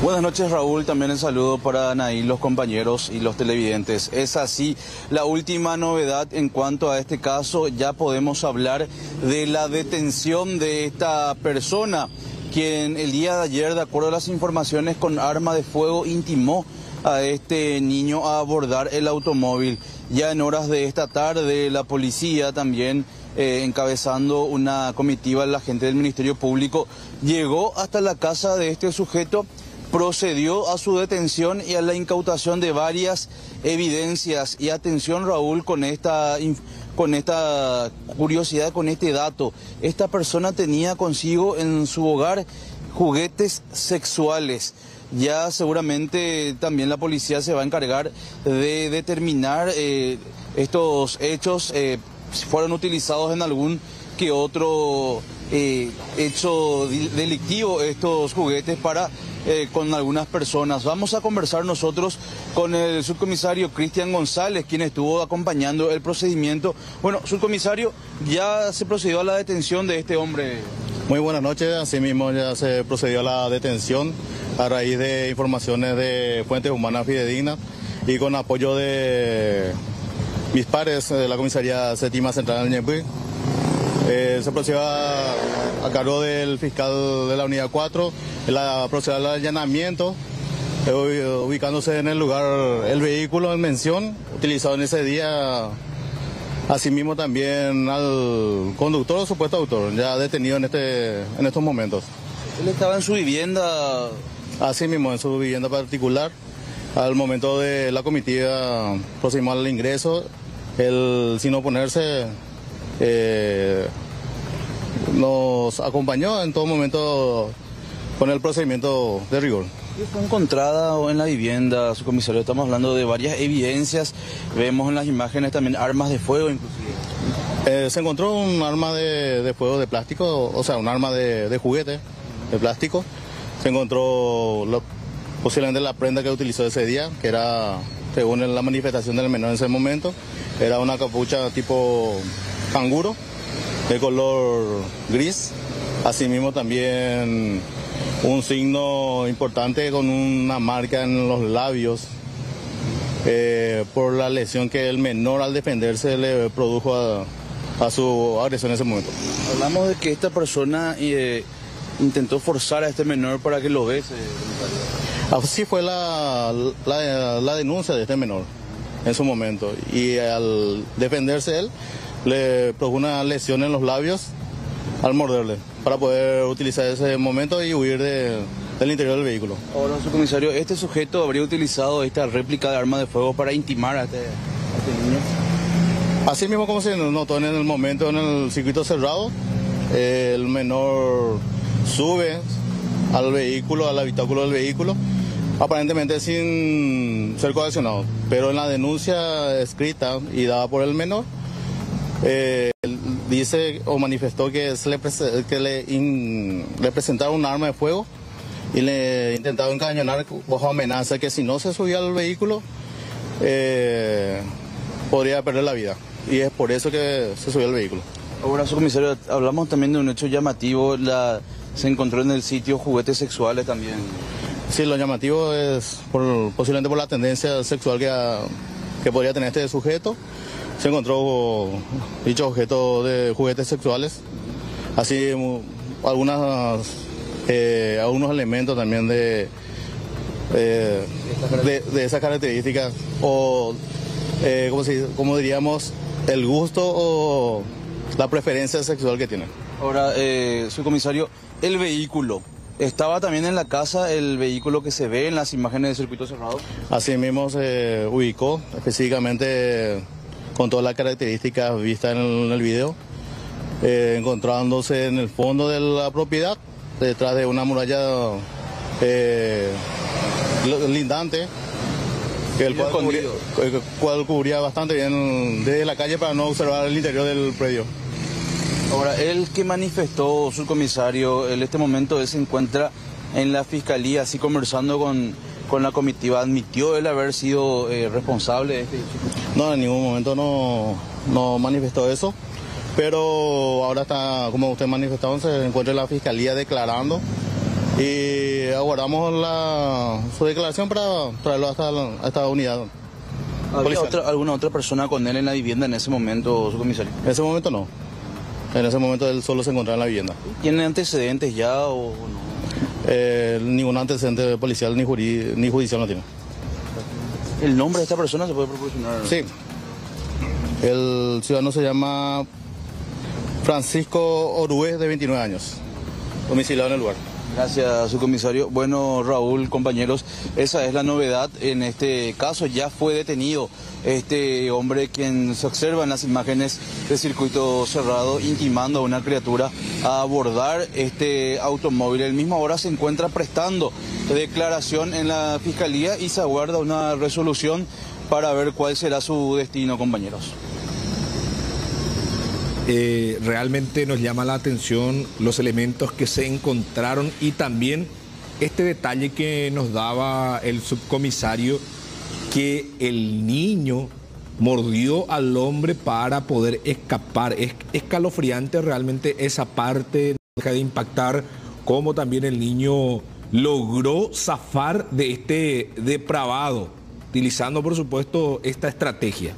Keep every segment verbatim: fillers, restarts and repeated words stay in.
Buenas noches, Raúl. También el saludo para Anaí, los compañeros y los televidentes. Es así, la última novedad en cuanto a este caso. Ya podemos hablar de la detención de esta persona, quien el día de ayer, de acuerdo a las informaciones, con arma de fuego intimó a este niño a abordar el automóvil. Ya en horas de esta tarde, la policía también, eh, encabezando una comitiva, la gente del Ministerio Público, llegó hasta la casa de este sujeto, procedió a su detención y a la incautación de varias evidencias. Y atención, Raúl, con esta, con esta curiosidad, con este dato. Esta persona tenía consigo en su hogar juguetes sexuales. Ya seguramente también la policía se va a encargar de determinar eh, estos hechos, eh, si fueron utilizados en algún que otro eh, hecho delictivo estos juguetes para eh, con algunas personas. Vamos a conversar nosotros con el subcomisario Cristian González, quien estuvo acompañando el procedimiento. Bueno, subcomisario, ya se procedió a la detención de este hombre. Muy buenas noches, asimismo ya se procedió a la detención a raíz de informaciones de fuentes humanas fidedignas y con apoyo de mis pares de la comisaría séptima central de Ñemby. Eh, se procedió a, a cargo del fiscal de la unidad cuatro, la procedió al allanamiento, eh, ubicándose en el lugar el vehículo en mención, utilizado en ese día. Asimismo también al conductor o supuesto autor, ya detenido en este en estos momentos. ¿Él estaba en su vivienda? Asimismo, en su vivienda particular. Al momento de la comitiva procedimos al ingreso. Él, sin oponerse, eh, nos acompañó en todo momento con el procedimiento de rigor. ¿Qué fue encontrada en la vivienda, su comisario? Estamos hablando de varias evidencias, vemos en las imágenes también armas de fuego inclusive. Eh, se encontró un arma de, de fuego de plástico, o sea, un arma de, de juguete de plástico. Se encontró lo, posiblemente la prenda que utilizó ese día, que era, según la manifestación del menor en ese momento, era una capucha tipo canguro, de color gris. Asimismo también un signo importante con una marca en los labios eh, por la lesión que el menor al defenderse le produjo a, a su agresión en ese momento. Hablamos de que esta persona eh, intentó forzar a este menor para que lo bese. Así fue la, la, la denuncia de este menor en su momento, y al defenderse él le produjo una lesión en los labios al morderle, para poder utilizar ese momento y huir de, del interior del vehículo. Ahora, subcomisario, ¿este sujeto habría utilizado esta réplica de arma de fuego para intimar a este, a este niño? Así mismo como se notó en el momento en el circuito cerrado, eh, el menor sube al vehículo, al habitáculo del vehículo, aparentemente sin ser coaccionado, pero en la denuncia escrita y dada por el menor, eh, dice o manifestó que, se le, que le, in, le presentaron un arma de fuego y le intentaron encañonar bajo amenaza que si no se subía al vehículo eh, podría perder la vida, y es por eso que se subió al vehículo. Ahora, subcomisario, hablamos también de un hecho llamativo, la, se encontró en el sitio juguetes sexuales también. Sí, lo llamativo es por, posiblemente por la tendencia sexual que, a, que podría tener este sujeto. Se encontró dicho objeto de juguetes sexuales, así algunas, eh, algunos elementos también de, eh, de, de esas características, o eh, como, si, como diríamos, el gusto o la preferencia sexual que tiene. Ahora, eh, subcomisario, el vehículo, ¿estaba también en la casa el vehículo que se ve en las imágenes del circuito cerrado? Así mismo se ubicó, específicamente con todas las características vistas en el, en el video, eh, encontrándose en el fondo de la propiedad, detrás de una muralla eh, lindante, que el cual cubría, el cual cubría bastante bien desde la calle para no observar el interior del predio. Ahora, el que manifestó, subcomisario, en este momento él se encuentra en la fiscalía, así conversando con, con la comitiva, ¿admitió él haber sido eh, responsable de este hecho? No, en ningún momento no, no manifestó eso, pero ahora está, como usted manifestó, se encuentra en la fiscalía declarando y aguardamos la, su declaración para traerlo hasta la, a esta unidad. ¿Había otra, alguna otra persona con él en la vivienda en ese momento, su comisario? En ese momento no. En ese momento él solo se encontraba en la vivienda. ¿Tiene antecedentes ya o no? Eh, ningún antecedente policial ni, jurí, ni judicial no tiene. ¿El nombre de esta persona se puede proporcionar? Sí. El ciudadano se llama Francisco Orué, de veintinueve años, domiciliado en el lugar. Gracias, subcomisario. Bueno, Raúl, compañeros, esa es la novedad. En este caso ya fue detenido este hombre quien se observa en las imágenes de circuito cerrado intimando a una criatura a abordar este automóvil. El mismo ahora se encuentra prestando declaración en la fiscalía y se aguarda una resolución para ver cuál será su destino, compañeros. Eh, realmente nos llama la atención los elementos que se encontraron y también este detalle que nos daba el subcomisario, que el niño mordió al hombre para poder escapar. Es escalofriante realmente esa parte, deja de impactar cómo también el niño logró zafar de este depravado, utilizando por supuesto esta estrategia.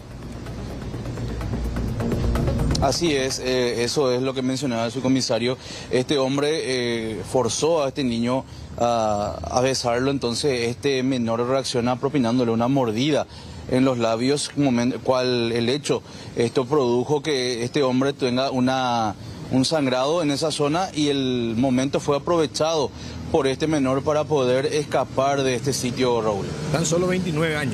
Así es, eh, eso es lo que mencionaba el subcomisario. Este hombre eh, forzó a este niño a, a besarlo, entonces este menor reacciona propinándole una mordida en los labios, momento, cual el hecho, esto produjo que este hombre tenga una, un sangrado en esa zona y el momento fue aprovechado por este menor para poder escapar de este sitio, Raúl. Tan solo veintinueve años.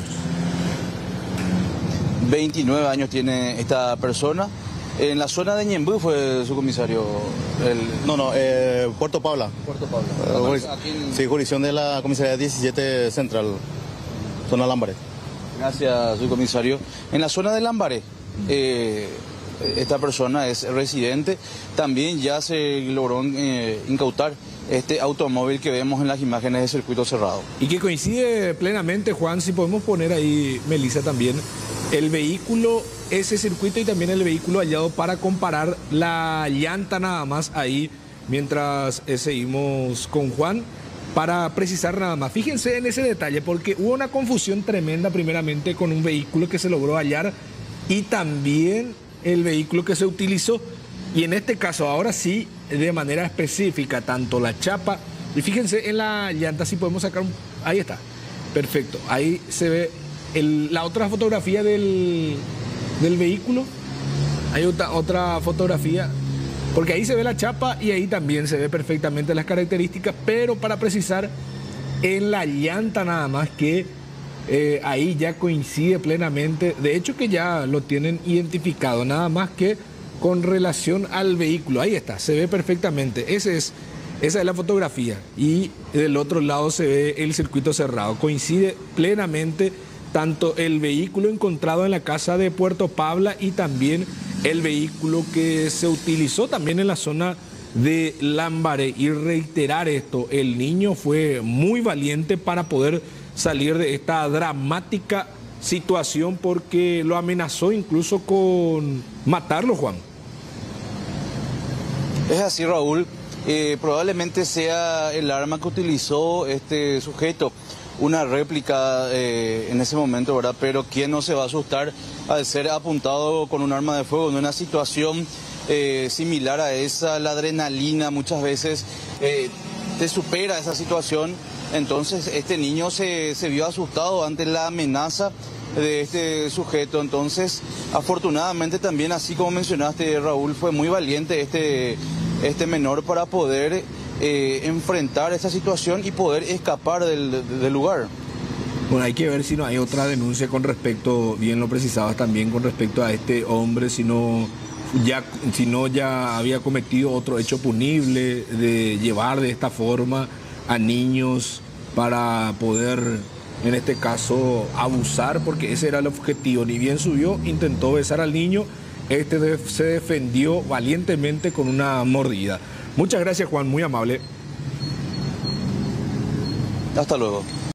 veintinueve años tiene esta persona. En la zona de Ñemby fue su comisario. El... No, no, eh, Puerto Pabla. Puerto Pabla. Uh, en... Sí, jurisdicción de la comisaría diecisiete Central, zona Lambaré. Gracias, su comisario. En la zona de Lambaré, eh, esta persona es residente. También ya se logró eh, incautar este automóvil que vemos en las imágenes de circuito cerrado. Y que coincide plenamente, Juan, si podemos poner ahí, Melissa, también, el vehículo, ese circuito y también el vehículo hallado para comparar la llanta nada más ahí, mientras eh, seguimos con Juan, para precisar nada más. Fíjense en ese detalle, porque hubo una confusión tremenda primeramente con un vehículo que se logró hallar y también el vehículo que se utilizó. Y en este caso, ahora sí, de manera específica, tanto la chapa, y fíjense en la llanta, si podemos sacar un... Ahí está, perfecto, ahí se ve el, la otra fotografía del, del vehículo, hay otra, otra fotografía, porque ahí se ve la chapa y ahí también se ve perfectamente las características, pero para precisar, en la llanta nada más que eh, ahí ya coincide plenamente, de hecho que ya lo tienen identificado, nada más que con relación al vehículo. Ahí está, se ve perfectamente. Ese es, esa es la fotografía. Y del otro lado se ve el circuito cerrado. Coincide plenamente tanto el vehículo encontrado en la casa de Puerto Pabla y también el vehículo que se utilizó también en la zona de Lambaré. Y reiterar esto, el niño fue muy valiente para poder salir de esta dramática situación, porque lo amenazó incluso con matarlo, Juan. Es así, Raúl. Eh, probablemente sea el arma que utilizó este sujeto, una réplica eh, en ese momento, ¿verdad? Pero ¿quién no se va a asustar al ser apuntado con un arma de fuego en una situación eh, similar a esa? La adrenalina muchas veces eh, te supera esa situación. Entonces este niño se, se vio asustado ante la amenaza de este sujeto. Entonces, afortunadamente también, así como mencionaste, Raúl, fue muy valiente este, este menor para poder eh, enfrentar esta situación y poder escapar del, del lugar. Bueno, hay que ver si no hay otra denuncia con respecto, bien lo precisabas también, con respecto a este hombre, si no ya, si no ya había cometido otro hecho punible de llevar de esta forma a niños para poder, en este caso, abusar, porque ese era el objetivo. Ni bien subió, intentó besar al niño, este se defendió valientemente con una mordida. Muchas gracias, Juan, muy amable. Hasta luego.